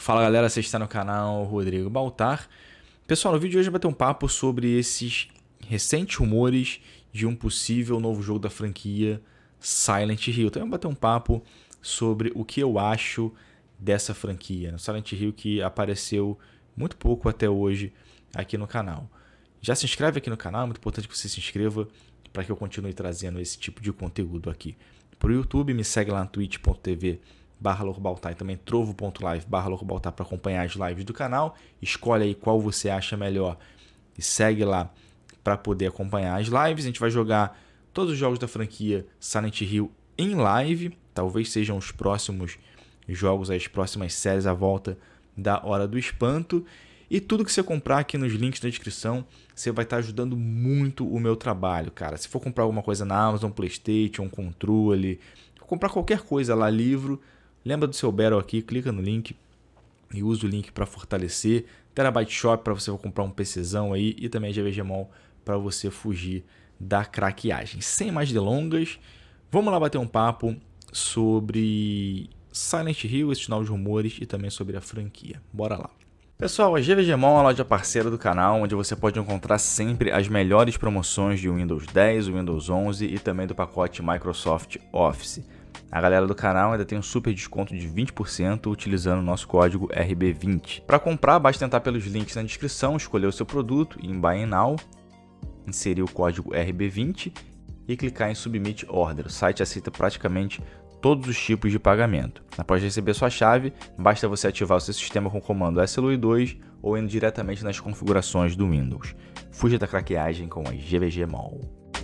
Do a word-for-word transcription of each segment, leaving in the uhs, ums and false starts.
Fala galera, você está no canal Rodrigo Baltar. Pessoal, no vídeo de hoje vai ter um papo sobre esses recentes rumores de um possível novo jogo da franquia Silent Hill. Também vou bater um papo sobre o que eu acho dessa franquia, Silent Hill, que apareceu muito pouco até hoje aqui no canal. Já se inscreve aqui no canal, é muito importante que você se inscreva para que eu continue trazendo esse tipo de conteúdo aqui para o YouTube. Me segue lá no twitch ponto tv barra lorbaltar e também trovo ponto live barra lorbaltar para acompanhar as lives do canal. Escolhe aí qual você acha melhor e segue lá para poder acompanhar as lives. A gente vai jogar todos os jogos da franquia Silent Hill em live. Talvez sejam os próximos jogos, as próximas séries à volta da Hora do Espanto. E tudo que você comprar aqui nos links da descrição, você vai estar ajudando muito o meu trabalho, cara. Se for comprar alguma coisa na Amazon, PlayStation, um controle, comprar qualquer coisa lá, livro, lembra do seu Battle aqui, clica no link e usa o link para fortalecer. Terabyte Shop para você comprar um PCzão aí e também a G V G Mall para você fugir da craqueagem. Sem mais delongas, vamos lá bater um papo sobre Silent Hill, esses novos rumores e também sobre a franquia. Bora lá. Pessoal, a G V G Mall é a loja parceira do canal, onde você pode encontrar sempre as melhores promoções de Windows dez, Windows onze e também do pacote Microsoft Office. A galera do canal ainda tem um super desconto de vinte por cento utilizando o nosso código R B vinte. Para comprar, basta entrar pelos links na descrição, escolher o seu produto em Buy Now, inserir o código R B vinte e clicar em Submit Order. O site aceita praticamente todos os tipos de pagamento. Após receber sua chave, basta você ativar o seu sistema com o comando S L U I dois ou indo diretamente nas configurações do Windows. Fuja da craqueagem com a G V G Mall.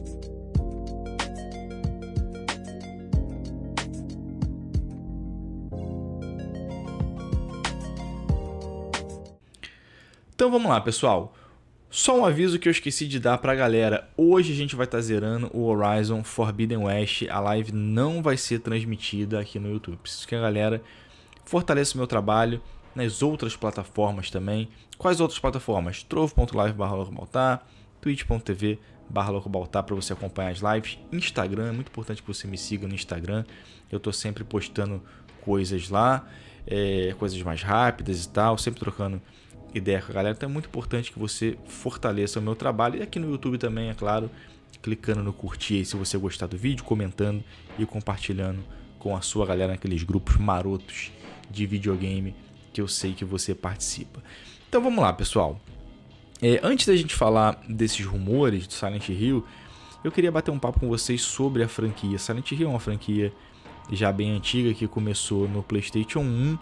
Então vamos lá, pessoal. Só um aviso que eu esqueci de dar pra galera. Hoje a gente vai estar zerando o Horizon Forbidden West. A live não vai ser transmitida aqui no YouTube. Preciso que a galera fortaleça o meu trabalho nas outras plataformas também. Quais outras plataformas? trovo ponto live barra lorbaltar, twitch ponto tv barra lorbaltar para você acompanhar as lives. Instagram, é muito importante que você me siga no Instagram. Eu tô sempre postando coisas lá, é, coisas mais rápidas e tal, sempre trocando ideia com a galera. Então é muito importante que você fortaleça o meu trabalho. E aqui no YouTube também, é claro, clicando no curtir aí se você gostar do vídeo, comentando e compartilhando com a sua galera naqueles grupos marotos de videogame que eu sei que você participa. Então vamos lá, pessoal. É, antes da gente falar desses rumores do Silent Hill, eu queria bater um papo com vocês sobre a franquia. Silent Hill é uma franquia já bem antiga que começou no PlayStation um.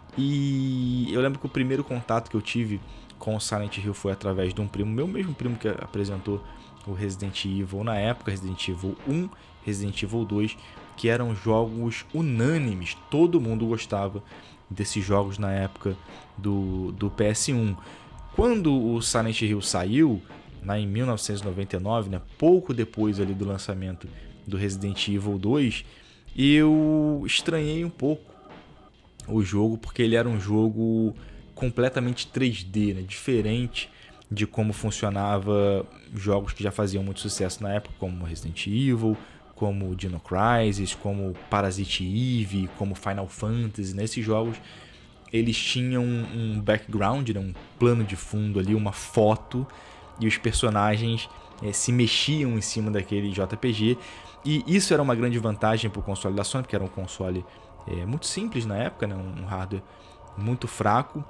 E eu lembro que o primeiro contato que eu tive com o Silent Hill foi através de um primo meu, mesmo primo que apresentou o Resident Evil na época, Resident Evil um, Resident Evil dois, que eram jogos unânimes, todo mundo gostava desses jogos na época do, do P S um. Quando o Silent Hill saiu, lá em mil novecentos e noventa e nove, né, pouco depois ali do lançamento do Resident Evil dois, eu estranhei um pouco o jogo, porque ele era um jogo completamente três D, né? Diferente de como funcionava jogos que já faziam muito sucesso na época, como Resident Evil, como Dino Crisis, como Parasite Eve, como Final Fantasy. Nesses jogos eles tinham um background, né? Um plano de fundo ali, uma foto, e os personagens é, se mexiam em cima daquele J P G, e isso era uma grande vantagem para o console da Sony, porque era um console É muito simples na época, né? Um hardware muito fraco,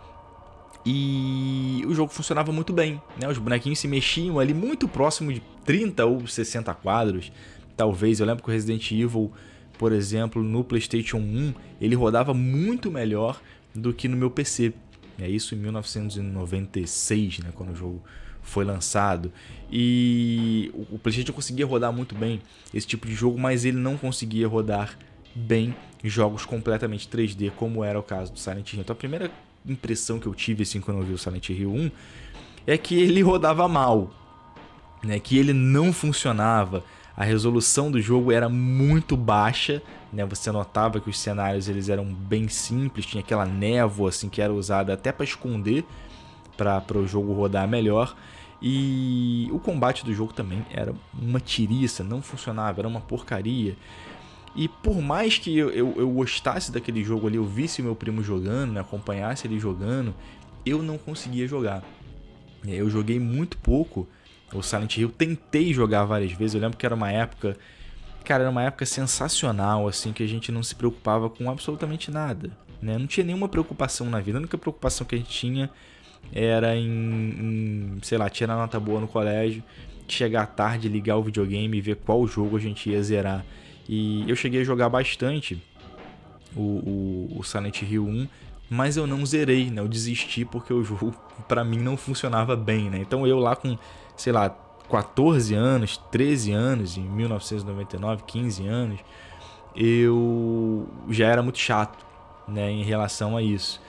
e o jogo funcionava muito bem, né? Os bonequinhos se mexiam ali muito próximo de trinta ou sessenta quadros, talvez. Eu lembro que o Resident Evil, por exemplo, no PlayStation um, ele rodava muito melhor do que no meu P C. É isso em mil novecentos e noventa e seis, né? Quando o jogo foi lançado. E o PlayStation conseguia rodar muito bem esse tipo de jogo, mas ele não conseguia rodar bem jogos completamente três D, como era o caso do Silent Hill. Então a primeira impressão que eu tive assim quando eu vi o Silent Hill um é que ele rodava mal, né? Que ele não funcionava, a resolução do jogo era muito baixa, né? Você notava que os cenários eles eram bem simples, tinha aquela névoa assim que era usada até para esconder, para o jogo rodar melhor. E o combate do jogo também era uma tiriça, não funcionava, era uma porcaria. E por mais que eu, eu, eu gostasse daquele jogo ali, eu visse meu primo jogando, né, acompanhasse ele jogando, eu não conseguia jogar. Eu joguei muito pouco o Silent Hill, tentei jogar várias vezes, eu lembro que era uma época, cara, era uma época sensacional, assim, que a gente não se preocupava com absolutamente nada, né? Não tinha nenhuma preocupação na vida, a única preocupação que a gente tinha era em, em sei lá, tirar nota boa no colégio, chegar tarde, ligar o videogame e ver qual jogo a gente ia zerar. E eu cheguei a jogar bastante o, o, o Silent Hill um, mas eu não zerei, né? Eu desisti porque o jogo pra mim não funcionava bem, né? Então eu lá com, sei lá, quatorze anos, treze anos, em mil novecentos e noventa e nove, quinze anos, eu já era muito chato, né, em relação a isso.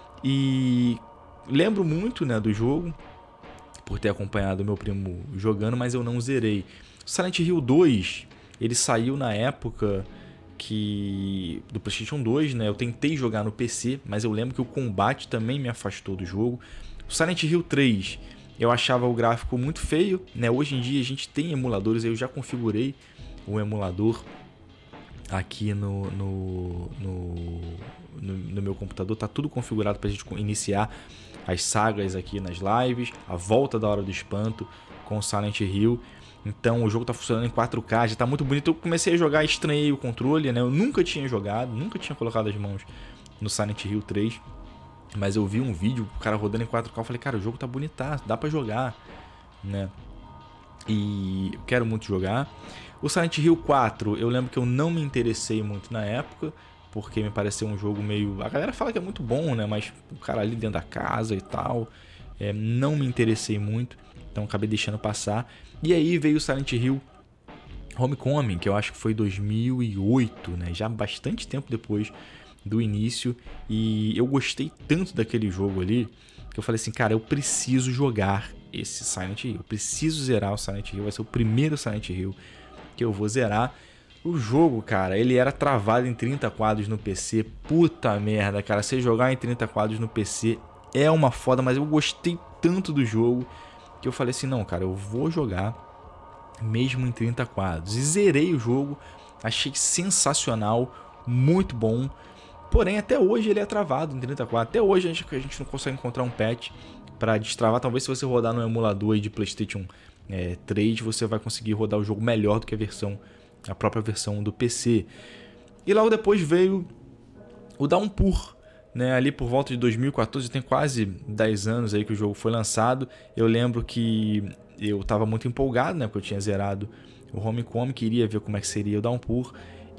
E lembro muito, né, do jogo, por ter acompanhado meu primo jogando, mas eu não zerei. Silent Hill dois, ele saiu na época que do PlayStation dois, né? Eu tentei jogar no P C, mas eu lembro que o combate também me afastou do jogo. O Silent Hill três, eu achava o gráfico muito feio, né? Hoje em dia a gente tem emuladores, eu já configurei o emulador aqui no, no, no, no, no meu computador, tá tudo configurado para a gente iniciar as sagas aqui nas lives, a volta da Hora do Espanto com Silent Hill. Então o jogo tá funcionando em quatro K, já tá muito bonito. Eu comecei a jogar, estranhei o controle, né? Eu nunca tinha jogado, nunca tinha colocado as mãos no Silent Hill três, mas eu vi um vídeo, o cara rodando em quatro K, eu falei, cara, o jogo tá bonitaço, dá pra jogar, né? E eu quero muito jogar. O Silent Hill quatro, eu lembro que eu não me interessei muito na época, porque me pareceu um jogo meio... A galera fala que é muito bom, né? Mas o cara ali dentro da casa e tal, é, não me interessei muito, então acabei deixando passar. E aí veio o Silent Hill Homecoming, que eu acho que foi dois mil e oito, né? Já bastante tempo depois do início. E eu gostei tanto daquele jogo ali, que eu falei assim, cara, eu preciso jogar esse Silent Hill. Eu preciso zerar o Silent Hill, vai ser o primeiro Silent Hill que eu vou zerar. O jogo, cara, ele era travado em trinta quadros no P C. Puta merda, cara, você jogar em trinta quadros no P C é uma foda, mas eu gostei tanto do jogo que eu falei assim, não, cara, eu vou jogar mesmo em trinta quadros. E zerei o jogo, achei sensacional, muito bom. Porém, até hoje ele é travado em trinta quadros. Até hoje a gente, a gente não consegue encontrar um patch para destravar. Talvez se você rodar no emulador aí de PlayStation é, três, você vai conseguir rodar o jogo melhor do que a versão, a própria versão do P C. E logo depois veio o Downpour, né, ali por volta de dois mil e quatorze, tem quase dez anos aí que o jogo foi lançado. Eu lembro que eu estava muito empolgado, né, porque eu tinha zerado o Homecoming, queria ver como é que seria o Downpour.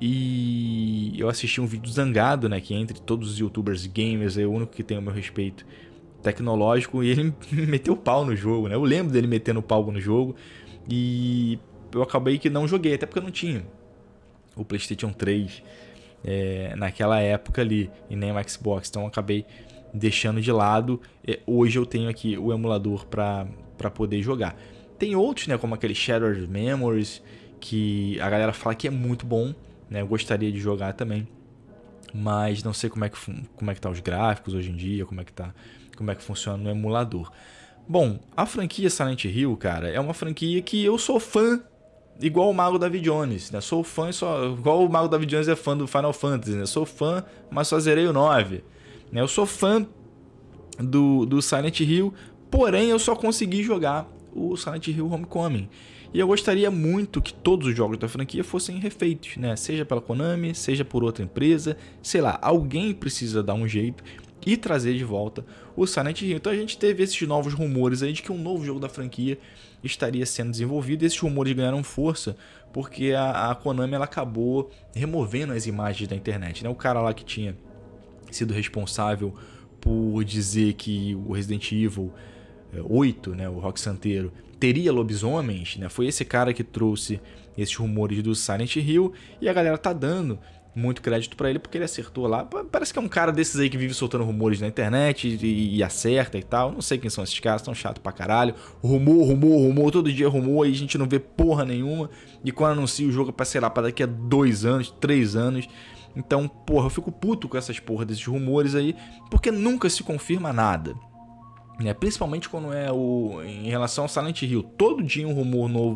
E eu assisti um vídeo zangado, né, que entre todos os youtubers gamers é o único que tem o meu respeito tecnológico, e ele meteu pau no jogo, né? Eu lembro dele metendo pau no jogo e eu acabei que não joguei, até porque eu não tinha o PlayStation três é, naquela época ali, e nem o Xbox, então eu acabei deixando de lado. É, hoje eu tenho aqui o emulador para para poder jogar. Tem outros, né, como aquele Shattered Memories, que a galera fala que é muito bom, né? Eu gostaria de jogar também, mas não sei como é que como é que tá os gráficos hoje em dia, como é que tá, como é que funciona no emulador. Bom, a franquia Silent Hill, cara, é uma franquia que eu sou fã, igual o Mago David Jones, né? Sou fã só, igual o Mago David Jones é fã do Final Fantasy, né? Sou fã, mas só zerei o nove, né? Eu sou fã do, do Silent Hill, porém eu só consegui jogar o Silent Hill Homecoming. E eu gostaria muito que todos os jogos da franquia fossem refeitos, né? Seja pela Konami, seja por outra empresa, sei lá, alguém precisa dar um jeito e trazer de volta o Silent Hill. Então a gente teve esses novos rumores aí de que um novo jogo da franquia estaria sendo desenvolvido. Esses rumores ganharam força porque a, a Konami ela acabou removendo as imagens da internet, né? O cara lá que tinha sido responsável por dizer que o Resident Evil oito, né, o Rock Santeiro, teria lobisomens, né? Foi esse cara que trouxe esses rumores do Silent Hill, e a galera tá dando muito crédito pra ele porque ele acertou lá. Parece que é um cara desses aí que vive soltando rumores na internet e, e acerta e tal. Não sei quem são esses caras, tão chato pra caralho. Rumor, rumor, rumor, todo dia rumor, aí a gente não vê porra nenhuma. E quando anuncia o jogo é pra, sei lá, pra daqui a dois anos, três anos. Então, porra, eu fico puto com essas porra desses rumores aí, porque nunca se confirma nada. Né? Principalmente quando é o em relação ao Silent Hill. Todo dia um rumor novo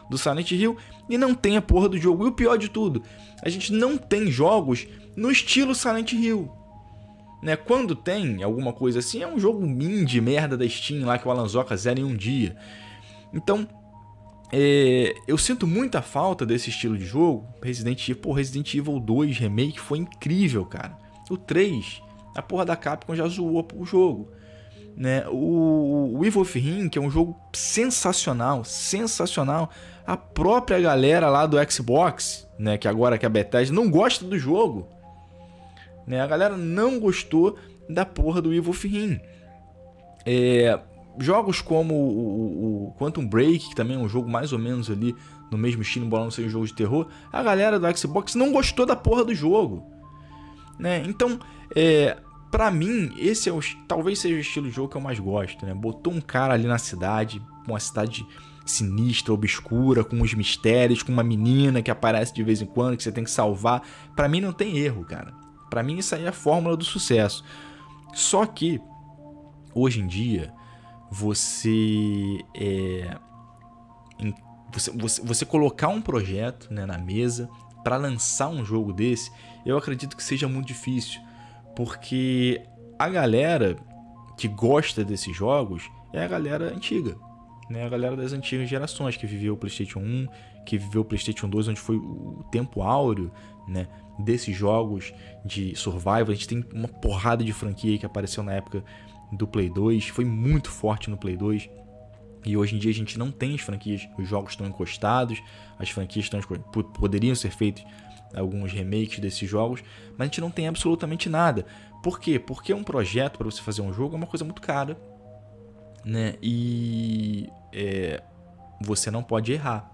do Silent Hill e não tem a porra do jogo. E o pior de tudo, a gente não tem jogos no estilo Silent Hill. Né? Quando tem alguma coisa assim, é um jogo indie, merda da Steam lá que o Alan Zoca zera em um dia. Então, é, eu sinto muita falta desse estilo de jogo. Resident Evil, pô, Resident Evil dois Remake foi incrível, cara. O três, a porra da Capcom já zoou o jogo. Né? O, o Evil Within, que é um jogo sensacional, sensacional. A própria galera lá do Xbox, né, que agora que é a Bethesda, não gosta do jogo. Né? A galera não gostou da porra do Evil Within. É, jogos como o, o, o Quantum Break, que também é um jogo mais ou menos ali no mesmo estilo, embora não seja um jogo de terror, a galera do Xbox não gostou da porra do jogo. Né? Então, é, pra mim, esse é o, talvez seja o estilo de jogo que eu mais gosto. Né? Botou um cara ali na cidade, uma cidade sinistra, obscura, com uns mistérios, com uma menina que aparece de vez em quando, que você tem que salvar. Pra mim não tem erro, cara. Pra mim isso aí é a fórmula do sucesso. Só que, hoje em dia, você, é, você, você, você colocar um projeto, né, na mesa para lançar um jogo desse, eu acredito que seja muito difícil. Porque a galera que gosta desses jogos é a galera antiga. Né, a galera das antigas gerações, que viveu o PlayStation um, que viveu o PlayStation dois, onde foi o tempo áureo, né, desses jogos de survival. A gente tem uma porrada de franquia que apareceu na época do Play dois, foi muito forte no Play dois, e hoje em dia a gente não tem as franquias, os jogos estão encostados, as franquias estão, poderiam ser feitos alguns remakes desses jogos, mas a gente não tem absolutamente nada. Por quê? Porque um projeto para você fazer um jogo é uma coisa muito cara, né? E é, você não pode errar.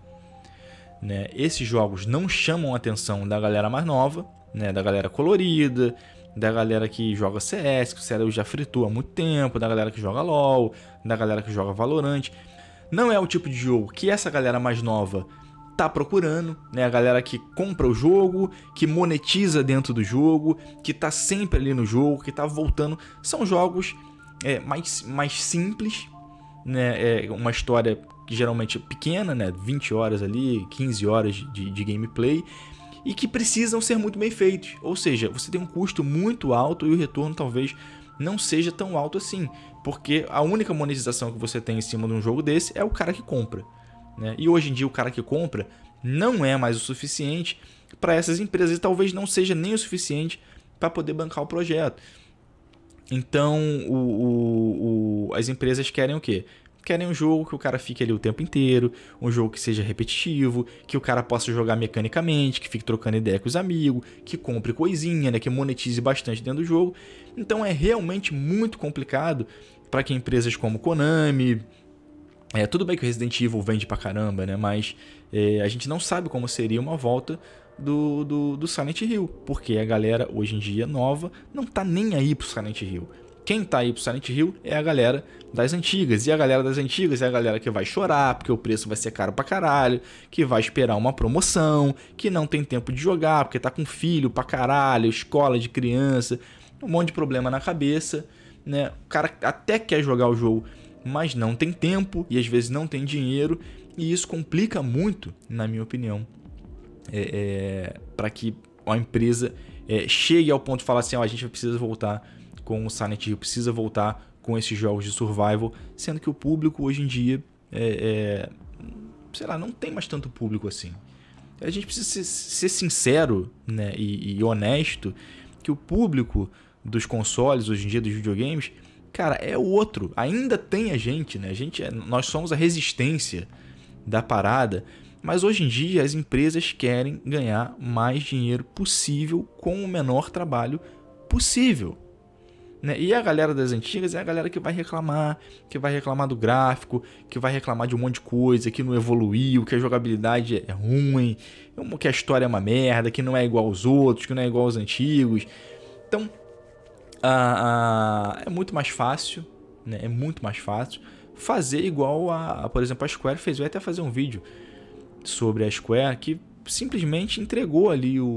Né? Esses jogos não chamam a atenção da galera mais nova, né? Da galera colorida, da galera que joga C S, que o cérebro já fritou há muito tempo, da galera que joga LoL, da galera que joga Valorant. Não é o tipo de jogo que essa galera mais nova tá procurando, né? A galera que compra o jogo, que monetiza dentro do jogo, que tá sempre ali no jogo, que tá voltando. São jogos é, mais, mais simples, né? É uma história que geralmente é pequena, né? vinte horas ali, quinze horas de, de gameplay, e que precisam ser muito bem feitos. Ou seja, você tem um custo muito alto e o retorno talvez não seja tão alto assim, porque a única monetização que você tem em cima de um jogo desse é o cara que compra. Né? E hoje em dia o cara que compra não é mais o suficiente para essas empresas, e talvez não seja nem o suficiente para poder bancar o projeto. Então o, o, o, as empresas querem o quê? Querem um jogo que o cara fique ali o tempo inteiro, um jogo que seja repetitivo, que o cara possa jogar mecanicamente, que fique trocando ideia com os amigos, que compre coisinha, né, que monetize bastante dentro do jogo. Então é realmente muito complicado para que empresas como Konami... É, tudo bem que o Resident Evil vende pra caramba, né? Mas é, a gente não sabe como seria uma volta do, do, do Silent Hill, porque a galera hoje em dia nova não tá nem aí pro Silent Hill. Quem tá aí pro Silent Hill é a galera das antigas, e a galera das antigas é a galera que vai chorar porque o preço vai ser caro pra caralho, que vai esperar uma promoção, que não tem tempo de jogar porque tá com filho pra caralho, escola de criança, um monte de problema na cabeça, né? O cara até quer jogar o jogo, mas não tem tempo e às vezes não tem dinheiro, e isso complica muito, na minha opinião, é, é, para que a empresa é, chegue ao ponto de falar assim, ó, a gente precisa voltar com o Silent Hill, precisa voltar com esses jogos de survival, sendo que o público hoje em dia, é, é, sei lá, não tem mais tanto público assim. A gente precisa ser, ser sincero, né, e, e honesto, que o público dos consoles hoje em dia, dos videogames, cara, é outro. Ainda tem a gente, né? A gente é, nós somos a resistência da parada, mas hoje em dia as empresas querem ganhar mais dinheiro possível com o menor trabalho possível. Né? E a galera das antigas é a galera que vai reclamar, que vai reclamar do gráfico, que vai reclamar de um monte de coisa, que não evoluiu, que a jogabilidade é ruim, que a história é uma merda, que não é igual aos outros, que não é igual aos antigos. Então, Ah, ah, é muito mais fácil, né? É muito mais fácil fazer igual a, a, por exemplo, a Square fez. Eu ia até fazer um vídeo sobre a Square, que simplesmente entregou ali o,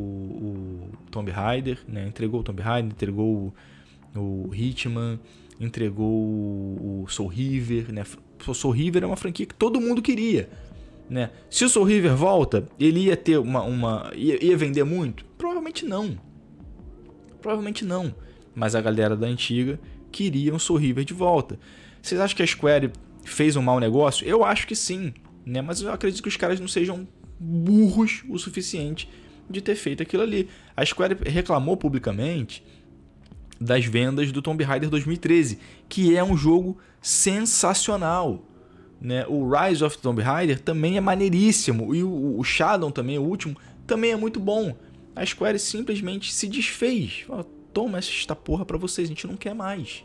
o, o Tomb Raider, né? Entregou o Tomb Raider, entregou o, o Hitman, entregou o, o Soul River, né? O Soul River é uma franquia que todo mundo queria, Né? Se o Soul River volta, ele ia ter uma, uma ia, ia vender muito? Provavelmente não. Provavelmente não. Mas a galera da antiga queria um Soul River de volta. Vocês acham que a Square fez um mau negócio? Eu acho que sim, né? Mas eu acredito que os caras não sejam burros o suficiente de ter feito aquilo ali. A Square reclamou publicamente das vendas do Tomb Raider dois mil e treze, que é um jogo sensacional. Né? O Rise of Tomb Raider também é maneiríssimo. E o, o Shadow também, o último, também é muito bom. A Square simplesmente se desfez. Fala, toma esta porra pra vocês, a gente não quer mais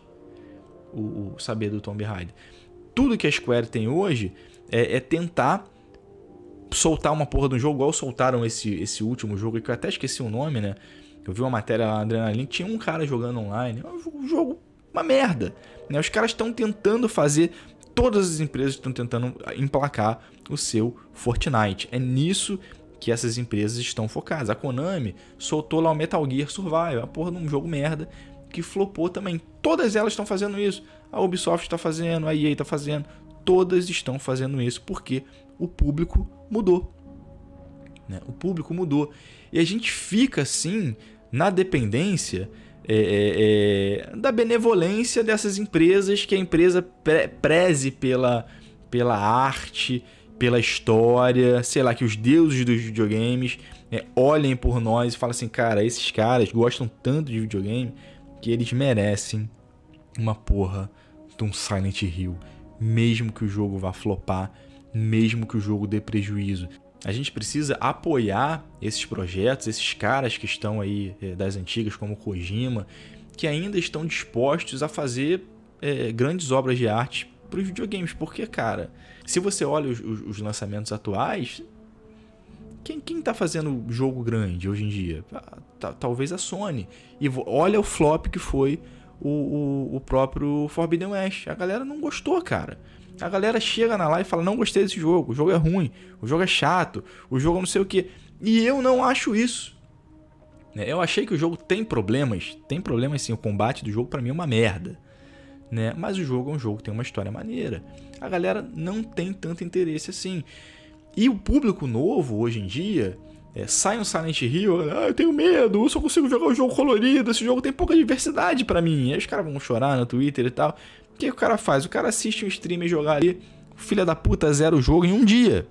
o, o saber do Tomb Raider. Tudo que a Square tem hoje é, é tentar soltar uma porra de um jogo, igual soltaram esse, esse último jogo, que eu até esqueci o nome, né? Eu vi uma matéria lá na Adrenaline, tinha um cara jogando online, um jogo, uma merda. Né? Os caras estão tentando fazer, todas as empresas estão tentando emplacar o seu Fortnite. É nisso que essas empresas estão focadas. A Konami soltou lá o Metal Gear Survive, a porra de um jogo merda, que flopou também. Todas elas estão fazendo isso. A Ubisoft está fazendo, a E A está fazendo, todas estão fazendo isso, porque o público mudou. Né? O público mudou. E a gente fica assim, na dependência é, é, é, da benevolência dessas empresas, que a empresa pre preze pela, pela arte, pela história, sei lá, que os deuses dos videogames é, olhem por nós e falem assim, cara, esses caras gostam tanto de videogame que eles merecem uma porra de um Silent Hill, mesmo que o jogo vá flopar, mesmo que o jogo dê prejuízo. A gente precisa apoiar esses projetos, esses caras que estão aí é, das antigas, como Kojima, que ainda estão dispostos a fazer é, grandes obras de arte para os videogames. Porque, cara, se você olha os, os, os lançamentos atuais, quem, quem tá fazendo jogo grande hoje em dia? Ah, tá, talvez a Sony. E olha o flop que foi o, o, o próprio Forbidden West. A galera não gostou, cara. A galera chega na live e fala, não gostei desse jogo, o jogo é ruim, o jogo é chato, o jogo não sei o que. E eu não acho isso. Eu achei que o jogo tem problemas, tem problemas sim, o combate do jogo pra mim é uma merda. Né? Mas o jogo é um jogo que tem uma história maneira. A galera não tem tanto interesse assim. E o público novo, hoje em dia, é, sai um Silent Hill, ah, eu tenho medo, eu só consigo jogar um jogo colorido, esse jogo tem pouca diversidade pra mim. Aí os caras vão chorar no Twitter e tal. O que o cara faz? O cara assiste um streamer jogar ali, filha da puta zera o jogo em um dia.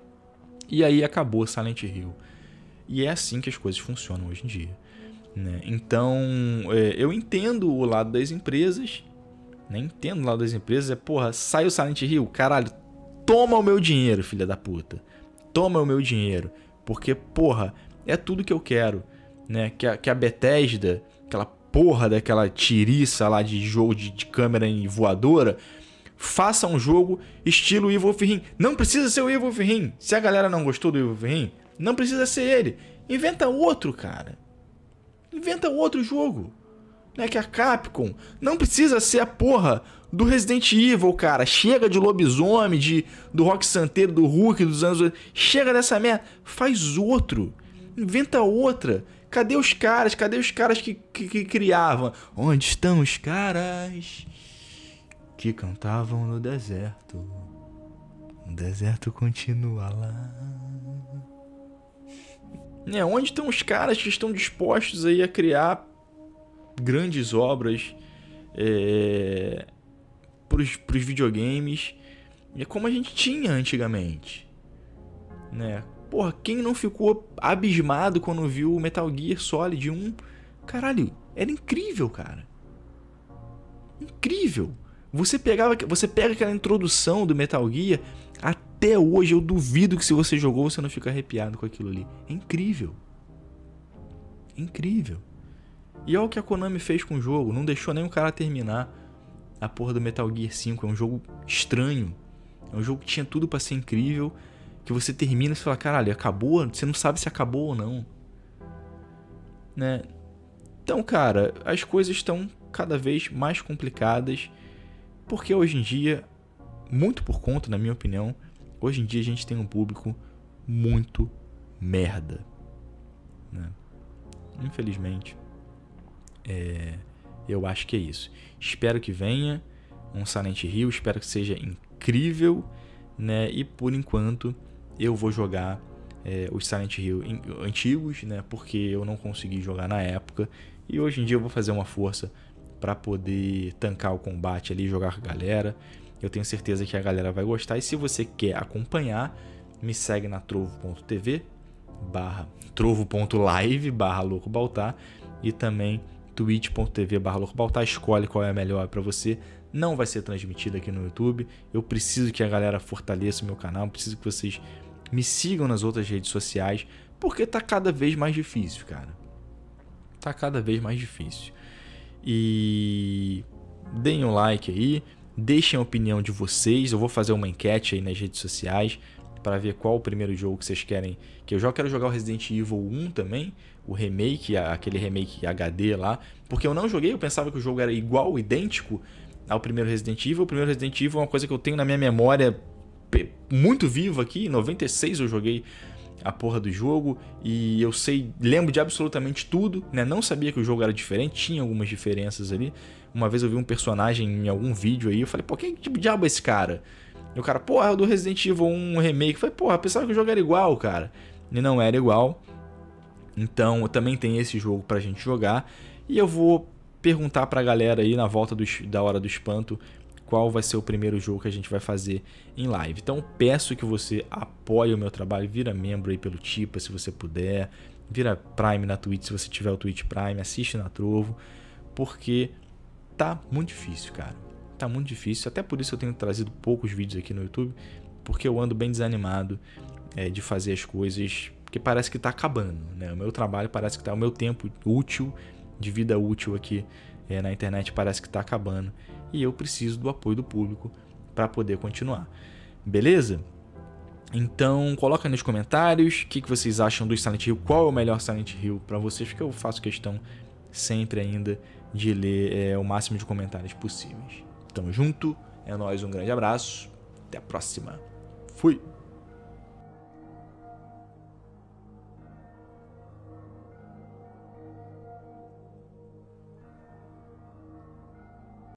E aí acabou Silent Hill. E é assim que as coisas funcionam hoje em dia. Né? Então, é, eu entendo o lado das empresas. Né? Entendo o lado das empresas. É, porra, sai o Silent Hill, caralho, toma o meu dinheiro, filha da puta. Toma o meu dinheiro. Porque, porra, é tudo que eu quero. Né? Que, a, que a Bethesda, aquela porra daquela tiriça lá de jogo de, de câmera em voadora, faça um jogo estilo Evil Within. Não precisa ser o Evil Within. Se a galera não gostou do Evil Within, não precisa ser ele. Inventa outro, cara. Inventa outro jogo. Né? Que a Capcom não precisa ser a porra do Resident Evil, cara. Chega de lobisomem, de, do Rock Santeiro, do Hulk dos anos... Chega dessa merda. Faz outro. Inventa outra. Cadê os caras? Cadê os caras que, que, que criavam? Onde estão os caras que cantavam no deserto? O deserto continua lá. É, onde estão os caras que estão dispostos aí a criar grandes obras é, para os videogames? É como a gente tinha antigamente. Né? Porra, quem não ficou abismado quando viu o Metal Gear Solid um? Caralho, era incrível, cara. Incrível. Você pegava, você pega aquela introdução do Metal Gear, até hoje eu duvido que se você jogou você não fica arrepiado com aquilo ali. É incrível. É incrível. E olha o que a Konami fez com o jogo, não deixou nem o cara terminar a porra do Metal Gear cinco. É um jogo estranho. É um jogo que tinha tudo pra ser incrível. Que você termina e você fala, caralho, acabou? Você não sabe se acabou ou não. Né? Então, cara, as coisas estão cada vez mais complicadas. Porque hoje em dia, muito por conta, na minha opinião, hoje em dia a gente tem um público muito merda. Né? Infelizmente, é, eu acho que é isso. Espero que venha um Silent Hill, espero que seja incrível. Né? E por enquanto... eu vou jogar é, os Silent Hill antigos, né? Porque eu não consegui jogar na época. E hoje em dia eu vou fazer uma força para poder tancar o combate ali, jogar com a galera. Eu tenho certeza que a galera vai gostar. E se você quer acompanhar, me segue na trovo.tv barra trovo.live barra loucobaltar e também twitch.tv barra loucobaltar. Escolhe qual é a melhor para você. Não vai ser transmitido aqui no YouTube. Eu preciso que a galera fortaleça o meu canal. Preciso que vocês me sigam nas outras redes sociais, porque tá cada vez mais difícil, cara. Tá cada vez mais difícil. E deem um like aí, deixem a opinião de vocês. Eu vou fazer uma enquete aí nas redes sociais para ver qual o primeiro jogo que vocês querem que eu jogue. Eu quero jogar o Resident Evil um também, o remake, aquele remake H D lá, porque eu não joguei, eu pensava que o jogo era igual, idêntico ao primeiro Resident Evil. O primeiro Resident Evil é uma coisa que eu tenho na minha memória muito viva aqui. Em noventa e seis eu joguei a porra do jogo e eu sei, lembro de absolutamente tudo, né? Não sabia que o jogo era diferente, tinha algumas diferenças ali. Uma vez eu vi um personagem em algum vídeo aí, eu falei, pô, que tipo de diabo é esse cara? E o cara, pô, é o do Resident Evil um remake. Eu falei, pô, eu pensava que o jogo era igual, cara. E não era igual. Então também tem esse jogo pra gente jogar. E eu vou perguntar pra galera aí na volta do, da Hora do Espanto qual vai ser o primeiro jogo que a gente vai fazer em live. Então peço que você apoie o meu trabalho, vira membro aí pelo Tipa se você puder, vira Prime na Twitch se você tiver o Twitch Prime, assiste na Trovo, porque tá muito difícil, cara. Tá muito difícil, até por isso eu tenho trazido poucos vídeos aqui no YouTube, porque eu ando bem desanimado é, de fazer as coisas, porque parece que tá acabando, né? O meu trabalho parece que tá, o meu tempo útil, de vida útil aqui é, na internet parece que tá acabando. E eu preciso do apoio do público para poder continuar. Beleza? Então coloca nos comentários o que, que vocês acham do Silent Hill, qual é o melhor Silent Hill para vocês, porque eu faço questão sempre ainda de ler é, o máximo de comentários possíveis. Tamo junto, é nóis, um grande abraço, até a próxima. Fui!